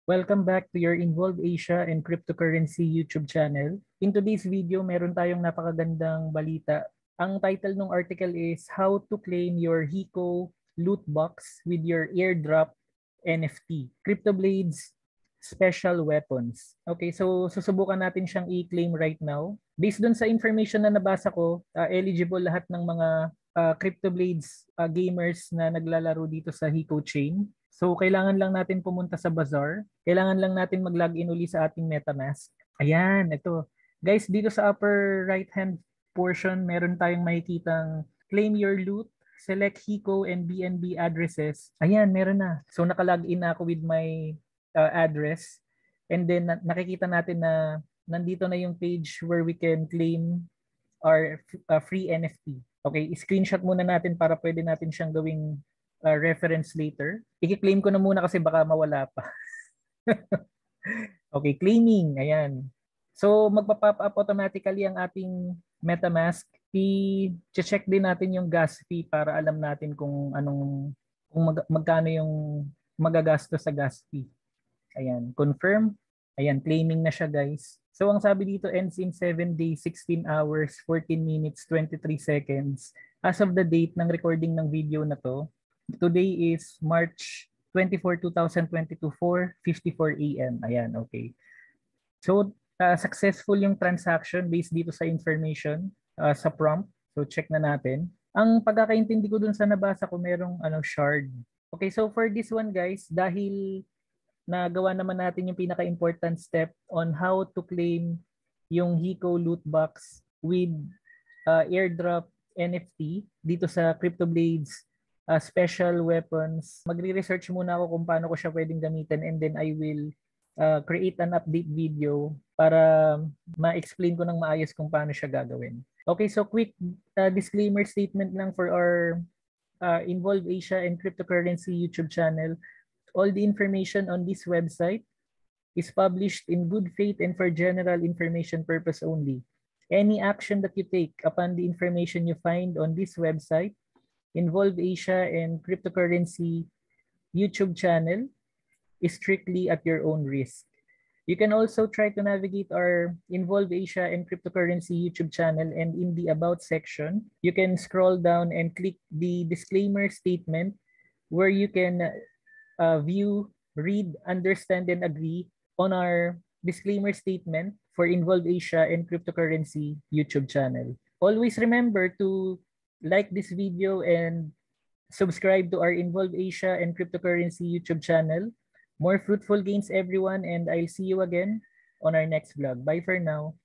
Welcome back to your Involve Asia and Cryptocurrency YouTube channel. In today's video, meron tayong napakagandang balita. Ang title ng article is How to Claim Your HECO Lootbox with Your Airdrop NFT. CryptoBlades Special Weapons. Okay, so susubukan natin siyang i-claim right now. Based dun sa information na nabasa ko, eligible lahat ng mga CryptoBlades gamers na naglalaro dito sa HECO chain. So, kailangan lang natin pumunta sa bazaar. Kailangan lang natin mag-login uli sa ating MetaMask. Ayan, ito. Guys, dito sa upper right-hand portion, meron tayong makikitang claim your loot, select HECO and BNB addresses. Ayan, meron na. So, nakalogin na ako with my address. And then, nakikita natin na nandito na yung page where we can claim our free NFT. Okay, screenshot muna natin para pwede natin siyang gawing reference later. I-claim ko na muna kasi baka mawala pa. Okay, claiming. Ayan. So, magpa-pop up automatically ang ating MetaMask. I-check din natin yung gas fee para alam natin kung magkano yung magagastos sa gas fee. Ayan, confirm. Ayan, claiming na siya, guys. So, ang sabi dito, ends in 7 days, 16 hours, 14 minutes, 23 seconds. As of the date ng recording ng video na to, today is March 24, 2022, 4:54 AM. Ayan, okay. So, successful yung transaction based dito sa information sa prompt. So, check na natin. Ang pagkakaintindi ko dun sa nabasa ko, merong shard. Okay, so for this one, guys, dahil nagawa naman natin yung pinaka-important step on how to claim yung HECO Lootbox with Airdrop NFT dito sa CryptoBlades special weapons. Magre-research muna ako kung paano ko siya pwedeng gamitin, and then I will create an update video para ma-explain ko ng maayos kung paano siya gagawin. Okay, so quick disclaimer statement lang for our Involve Asia and Cryptocurrency YouTube channel. All the information on this website is published in good faith and for general information purpose only. Any action that you take upon the information you find on this website, Involve Asia and Cryptocurrency YouTube channel, is strictly at your own risk. You can also try to navigate our Involve Asia and Cryptocurrency YouTube channel, and in the About section, you can scroll down and click the disclaimer statement where you can view, read, understand, and agree on our disclaimer statement for Involve Asia and Cryptocurrency YouTube channel. Always remember to like this video and subscribe to our Involve Asia and Cryptocurrency YouTube channel. More fruitful gains, everyone, and I'll see you again on our next vlog. Bye for now.